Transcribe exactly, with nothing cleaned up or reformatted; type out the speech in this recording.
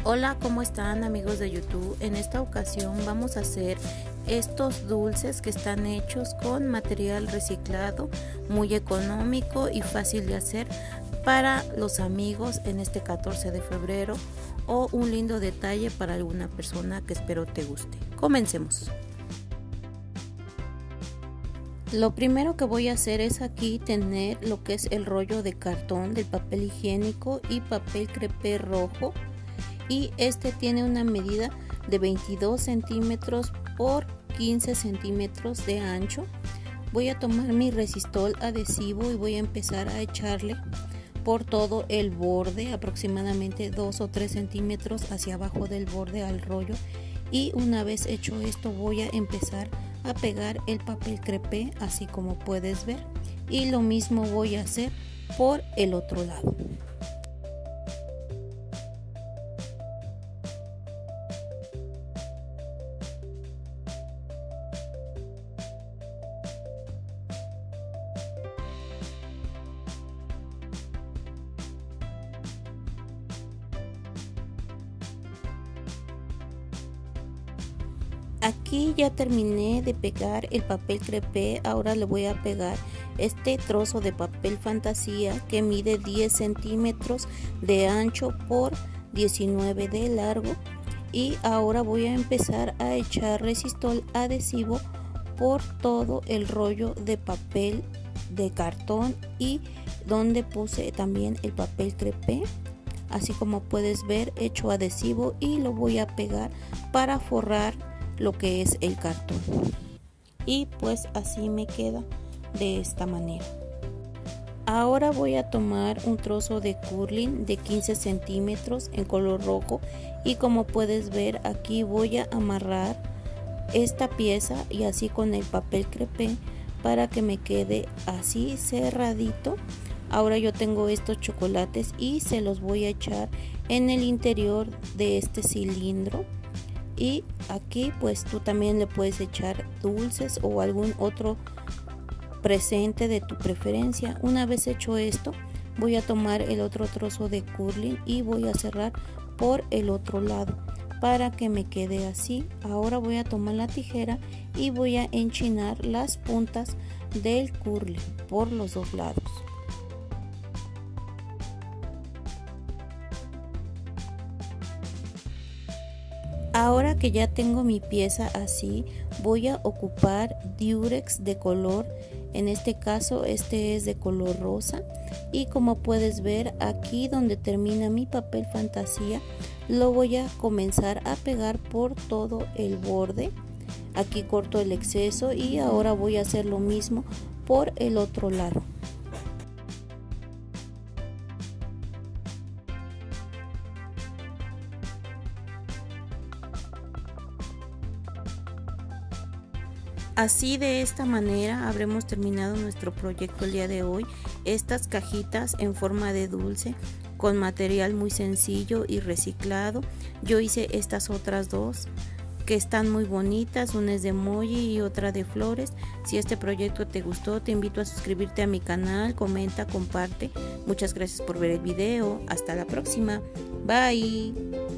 Hola, ¿cómo están amigos de YouTube? En esta ocasión vamos a hacer estos dulces que están hechos con material reciclado, muy económico y fácil de hacer para los amigos en este catorce de febrero o un lindo detalle para alguna persona que espero te guste. Comencemos. Lo primero que voy a hacer es aquí tener lo que es el rollo de cartón del papel higiénico y papel crepé rojo, y este tiene una medida de veintidós centímetros por quince centímetros de ancho. Voy a tomar mi resistol adhesivo y voy a empezar a echarle por todo el borde, aproximadamente dos o tres centímetros hacia abajo del borde al rollo, y una vez hecho esto voy a empezar a pegar el papel crepé así como puedes ver, y lo mismo voy a hacer por el otro lado. Aquí ya terminé de pegar el papel crepé. Ahora le voy a pegar este trozo de papel fantasía que mide diez centímetros de ancho por diecinueve de largo, y ahora voy a empezar a echar resistol adhesivo por todo el rollo de papel de cartón y donde puse también el papel crepé. Así como puedes ver, echo adhesivo y lo voy a pegar para forrar lo que es el cartón, y pues así me queda de esta manera. Ahora voy a tomar un trozo de curling de quince centímetros en color rojo, y como puedes ver aquí voy a amarrar esta pieza y así con el papel crepé para que me quede así cerradito. Ahora yo tengo estos chocolates y se los voy a echar en el interior de este cilindro. Y aquí pues tú también le puedes echar dulces o algún otro presente de tu preferencia. Una vez hecho esto, voy a tomar el otro trozo de curling y voy a cerrar por el otro lado para que me quede así. Ahora voy a tomar la tijera y voy a enchinar las puntas del curling por los dos lados. Ahora que ya tengo mi pieza así, voy a ocupar Durex de color, en este caso este es de color rosa, y como puedes ver aquí donde termina mi papel fantasía lo voy a comenzar a pegar por todo el borde. Aquí corto el exceso y ahora voy a hacer lo mismo por el otro lado. Así, de esta manera habremos terminado nuestro proyecto el día de hoy. Estas cajitas en forma de dulce con material muy sencillo y reciclado. Yo hice estas otras dos que están muy bonitas, una es de emoji y otra de flores. Si este proyecto te gustó, te invito a suscribirte a mi canal, comenta, comparte. Muchas gracias por ver el video. Hasta la próxima. Bye.